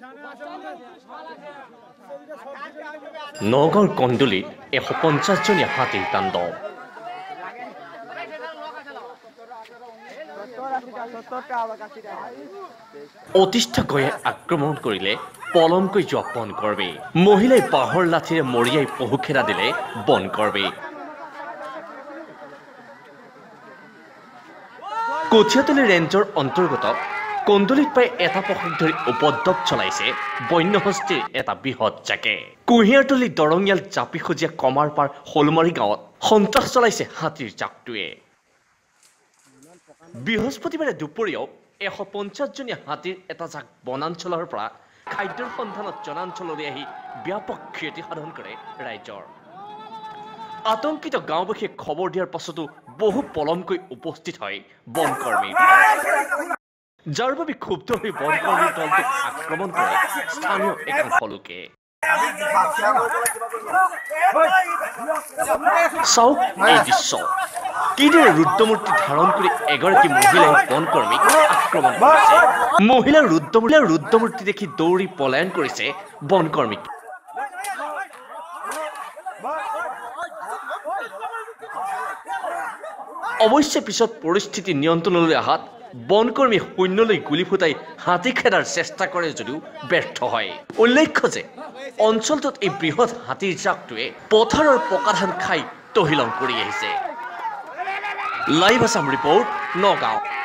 নগাঁৱৰ কন্দুলিত 150জনীয়া হাতীৰ তাণ্ডৱ। অতিষ্ঠ গঞে আক্ৰমণ কৰিলে পলমকৈ যোৱা বনকৰ্মী। মহিলাই বাঁহৰ লাঠিৰে মৰিয়াই পহুখেৰা দিলে বনকৰ্মী। কঠিয়াতলী ৰেঞ্জৰ অন্তৰ্গত কন্দুলিত প্ৰায় এটা পষক ধৰি উপদ্ৰৱ চলাইছে বন্যহস্তীৰ এটা বৃহৎ জাকে। কুঁহিয়াৰতলী দৰঙিয়াল জাপি সজীয়া কমাৰপাৰ শোলমাৰী গাঁৱত সন্ত্ৰাস চলাইছে হাতীৰ জাকটোৱে। বৃহস্পতিবাৰে দুপৰীয়াও 150জনীয়া হাতীৰ এটা জাক বনাঞ্চলৰ পৰা খাদ্যৰ সন্ধানত জনাঞ্চললৈ আহি ব্যাপক ক্ষতি সাধন কৰে ৰাইজৰ। আতংকিত গাঁওবাসীয়ে খবৰ দিয়াৰ পাছতো বহু পলমকৈ উপস্থিত হয় বনকৰ্মী, যাৰ বাবে ক্ষুব্ধ হৈ বনকৰ্মীৰ দলটোক আক্ৰমণ কৰে স্থানীয় একাংশ লোকে। চাওক এই দৃশ্য, কিদৰে ৰুদ্ৰমূৰ্তি ধাৰণ কৰি এগৰাকী মহিলাই বনকৰ্মীক আক্ৰমণ কৰিছে। মহিলাৰ ৰুদ্ৰমূৰ্তি দেখি দৌৰি পলায়ন কৰিছে বনকৰ্মীক। অৱশ্যে পিছত পৰিস্থিতি নিয়ন্ত্ৰণলৈ অহাত বনকৰ্মী শূন্যলৈ গুলী ফুটাই হাতী খেদাৰ চেষ্টা কৰে যদিও ব্যৰ্থ হয়। উল্লেখ্য যে অঞ্চলটোত এই বৃহৎ হাতীৰ জাকটোৱে পথাৰৰ পকা ধান খাই তহিলং কৰি আহিছে। Live Assam report, Nagaon.